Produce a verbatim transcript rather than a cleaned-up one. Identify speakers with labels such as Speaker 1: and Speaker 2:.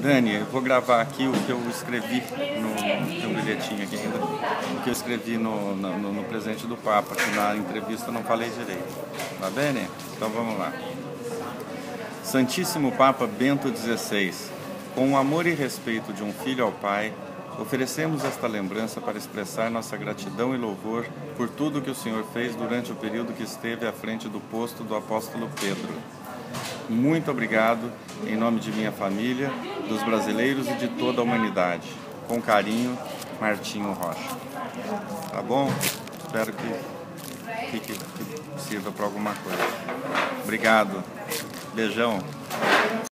Speaker 1: Dani, eu vou gravar aqui o que eu escrevi no, tem um bilhetinho aqui ainda, o que eu escrevi no, no, no presente do Papa, que na entrevista eu não falei direito. Tá bem? Então vamos lá. Santíssimo Papa Bento dezesseis, com o amor e respeito de um filho ao Pai, oferecemos esta lembrança para expressar nossa gratidão e louvor por tudo que o Senhor fez durante o período que esteve à frente do posto do apóstolo Pedro. Muito obrigado, em nome de minha família, dos brasileiros e de toda a humanidade. Com carinho, Martinho Rocha. Tá bom? Espero que, que, que sirva para alguma coisa. Obrigado. Beijão.